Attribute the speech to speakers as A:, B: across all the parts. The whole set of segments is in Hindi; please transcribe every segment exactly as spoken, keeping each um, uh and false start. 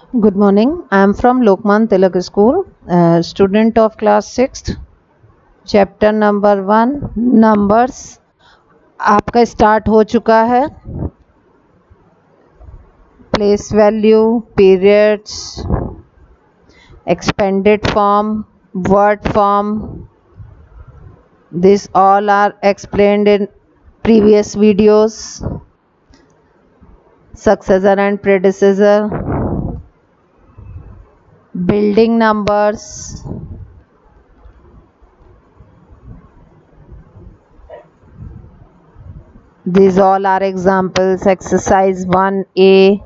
A: Good morning. I am from Lokman Tilak School, uh, student of class sixth, chapter number one, numbers. आपका स्टार्ट हो चुका है. Place value, periods, expanded form, word form. These all are explained in previous videos. Successor and predecessor. Building numbers. These all are examples. Exercise one A.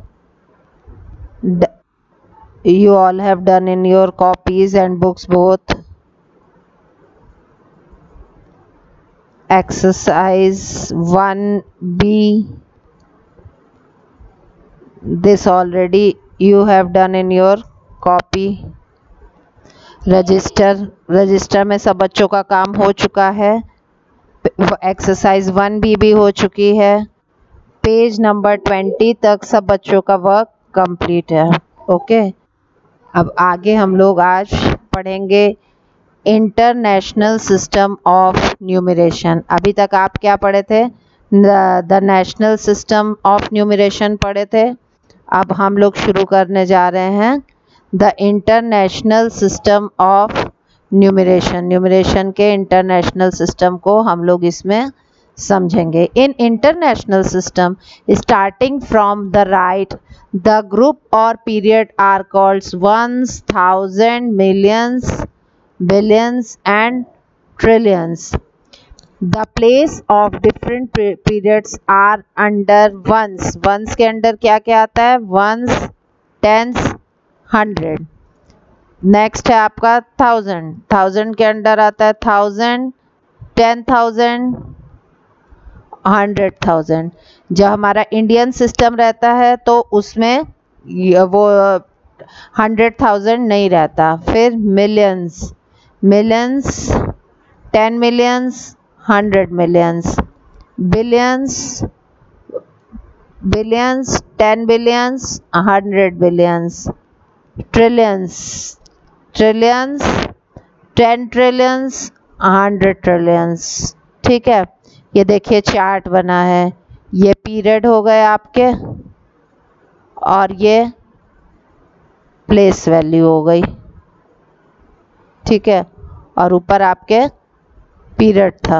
A: You all have done in your copies and books both. Exercise one B. This already you have done in your copy. Register register में सब बच्चों का काम हो चुका है. एक्सरसाइज वन बी भी हो चुकी है. पेज नंबर ट्वेंटी तक सब बच्चों का वर्क कंप्लीट है. ओके, अब आगे हम लोग आज पढ़ेंगे इंटरनेशनल सिस्टम ऑफ न्यूमरेशन. अभी तक आप क्या पढ़े थे? The national system of numeration पढ़े थे. अब हम लोग शुरू करने जा रहे हैं the international system of numeration. Numeration के इंटरनेशनल सिस्टम को हम लोग इसमें समझेंगे. In international system starting from the right the group और period are called ones, thousands, millions, billions and trillions. The place of different periods are under ones. Ones के अंदर क्या क्या आता है? Ones, tens, hundred. नेक्स्ट है आपका थाउजेंड. थाउजेंड के अंदर आता है thousand, ten thousand, hundred thousand. जब हमारा इंडियन सिस्टम रहता है तो उसमें वो हंड्रेड थाउजेंड नहीं रहता. फिर millions, millions, ten millions, hundred millions, billions, billions, ten billions, hundred billions, trillions, trillions, ten trillions, hundred trillions. ठीक है, ये देखिए चार्ट बना है. ये पीरियड हो गए आपके और ये प्लेस वैल्यू हो गई. ठीक है, और ऊपर आपके पीरियड था.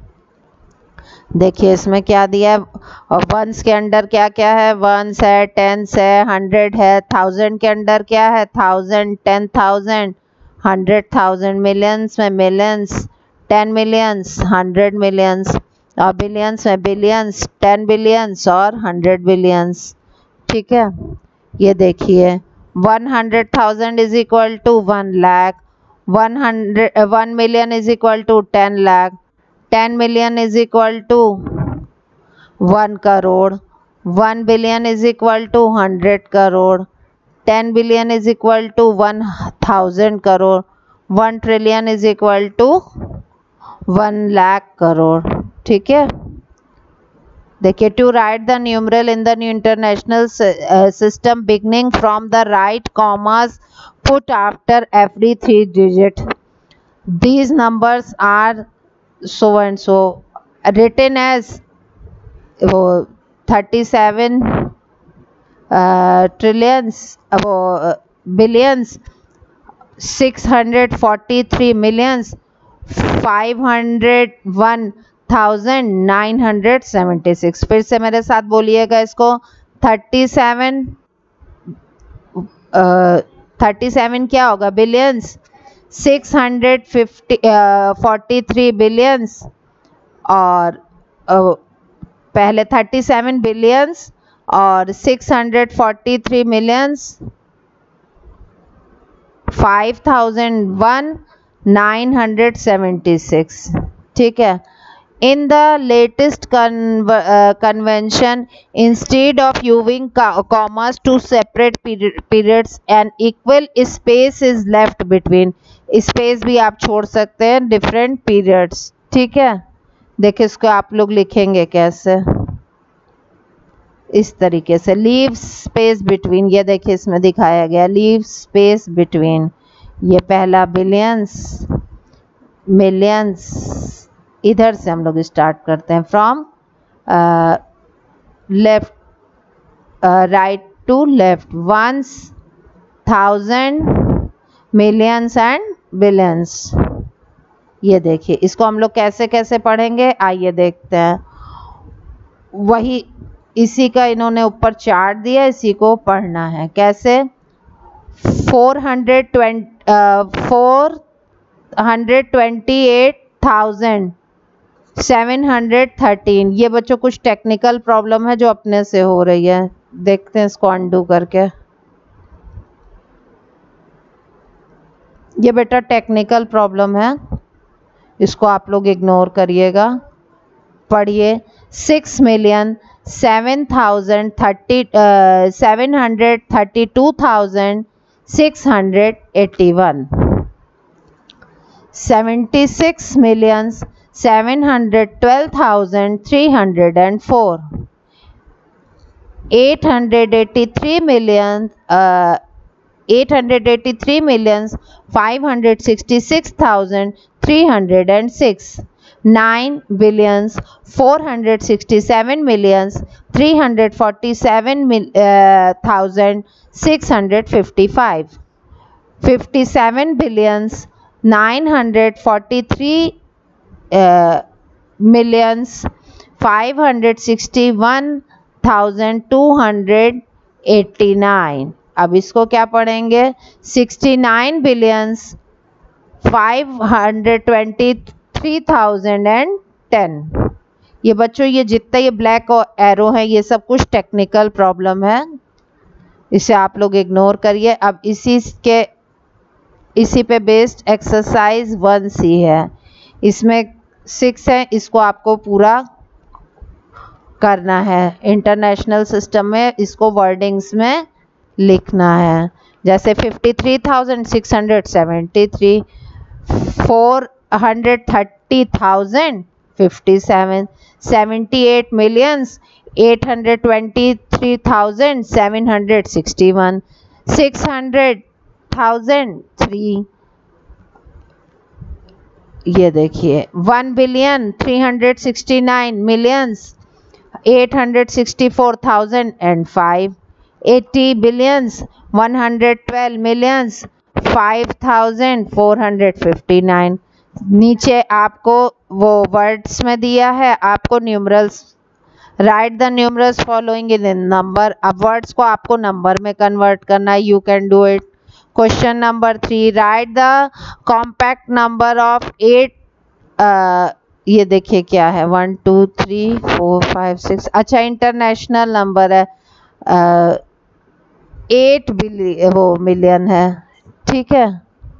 A: देखिए इसमें क्या दिया है. और वंस के अंदर क्या क्या है? वंस है, टेंस है, हंड्रेड है. थाउजेंड के अंदर क्या है? Thousand, ten thousand, hundred thousand. Millions में millions, ten millions, hundred millions. और बिलियंस में बिलियंस, टेन बिलियंस और हंड्रेड बिलियंस. ठीक है, ये देखिए one hundred thousand is equal to one lakh. One hundred one million is equal to ten lakh. Ten million is equal to one crore. One billion is equal to hundred crore. Ten billion is equal to one thousand crore. One trillion is equal to one lakh crore. ठीक है, देखिए to write the numeral in the international system beginning from the right commas put after every three digit. These numbers are so and so written as uh, thirty-seven uh, trillions, uh, billions, six hundred forty-three millions, five hundred one thousand nine hundred seventy-six. फिर से मेरे साथ बोलिएगा इसको. थर्टी सेवन थर्टी सेवन क्या होगा? Billions. Six hundred fifty forty three billions और uh, पहले थर्टी सेवन बिलियंस और six hundred forty three millions, five thousand one nine hundred seventy six. ठीक है, in the latest con uh, convention, instead of using commas to separate period periods, an equal space is left between. space भी आप छोड़ सकते हैं different periods. ठीक है, देखिए इसको आप लोग लिखेंगे कैसे. इस तरीके से लीव स्पेस बिटवीन, ये देखिए इसमें दिखाया गया लीव स्पेस बिटवीन। ये पहला बिलियंस, मिलियंस, इधर से हम लोग स्टार्ट करते हैं from left right to left, ones, thousands, millions and billions. ये देखिए इसको हम लोग कैसे कैसे पढ़ेंगे, आइए देखते हैं। वही इसी का इन्होंने ऊपर चार्ट दिया, इसी को पढ़ना है। कैसे? Four hundred twenty four hundred twenty eight thousand seven hundred thirteen. ये बच्चों कुछ टेक्निकल प्रॉब्लम है जो अपने से हो रही है, देखते हैं इसको अनडू करके। ये बेटा टेक्निकल प्रॉब्लम है, इसको आप लोग इग्नोर करिएगा। पढ़िए। Six million seven thousand thirty seven hundred thirty two thousand six hundred eighty one. Seventy six millions seven hundred twelve thousand three hundred and four. Eight hundred eighty three million eight hundred eighty three millions five hundred sixty-six thousand three hundred six. nine billions four hundred sixty-seven millions three hundred forty-seven thousand six hundred fifty-five. fifty-seven billions nine hundred forty-three uh, millions five hundred sixty-one thousand two hundred eighty-nine. अब इसको क्या पढ़ेंगे? Sixty nine billions five hundred twenty three thousand and ten. ये बच्चों ये जितना ये ब्लैक एरो है ये सब कुछ टेक्निकल प्रॉब्लम है, इसे आप लोग इग्नोर करिए। अब इसी के इसी पे बेस्ड एक्सरसाइज वन सी है, इसमें सिक्स है, इसको आपको पूरा करना है। इंटरनेशनल सिस्टम में इसको वर्डिंग्स में लिखना है, जैसे fifty three thousand six hundred seventy three, four hundred thirty thousand fifty seven, seventy eight millions eight hundred twenty three thousand seven hundred sixty one, six hundred thousand three. ये देखिए one billion three hundred sixty nine millions eight hundred sixty four thousand and five. eighty billions one hundred twelve millions five thousand four hundred fifty-nine। नीचे आपको वो वर्ड्स में दिया है, आपको numerals, write the numerals following in number. अब वर्ड्स को आपको नंबर में कन्वर्ट करना है, you can do it. Question number three, write the compact number of eight. ये देखिए क्या है, one two three four five six, अच्छा इंटरनेशनल नंबर है, uh, एट बिलियन वो मिलियन है, ठीक है।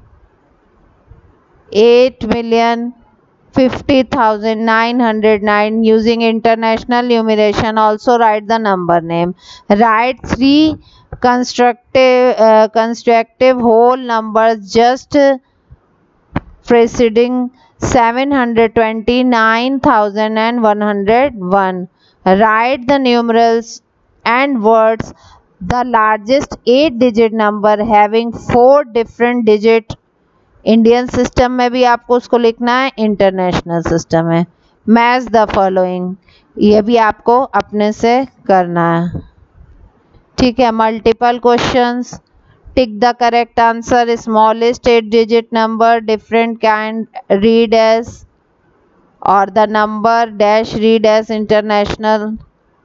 A: Eight million fifty thousand nine hundred nine. Using international numeration also write the number name. Right three constructive constructive whole number just preceding seven hundred twenty nine thousand and one hundred one. Write the numerals and words the largest eight digit number having four different digit। Indian system में भी आपको उसको लिखना है, इंटरनेशनल सिस्टम में। मैच द फॉलोइंग, ये भी आपको अपने से करना है, ठीक है। Multiple questions, tick the correct answer, smallest eight digit number different kind read as, और the number dash read as international.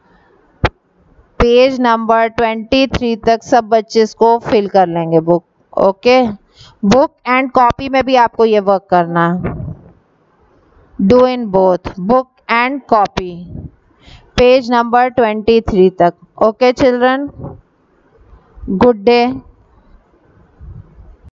A: Page number twenty three तक सब बच्चे इसको फिल कर लेंगे book, okay. Book and copy में भी आपको ये वर्क करना, do in both book and copy, page number twenty three तक, ओके चिल्ड्रन। Good day.